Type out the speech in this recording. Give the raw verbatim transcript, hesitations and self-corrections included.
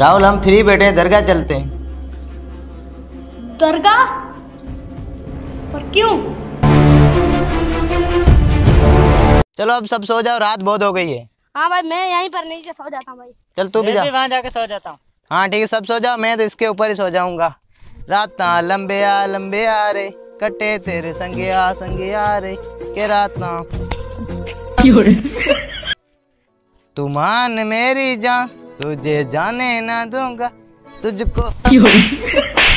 राहुल हम फ्री बैठे हैं, दरगाह चलते हैं। दरगाह? पर क्यों? चलो अब सब सो जाओ, रात बहुत हो गई है। हाँ भाई मैं यहीं पर नीचे सो जाता हूँ भाई। चल तू भी जा। वहां जाके सो जाता हूँ। हाँ ठीक है, सब सो जाओ, मैं तो इसके ऊपर ही सो जाऊंगा। रात लंबे आ लंबे आ रे, कटे तेरे संगे आ संगे आ रे, के रात तू मान मेरी जान, तुझे जाने ना दूंगा तुझको।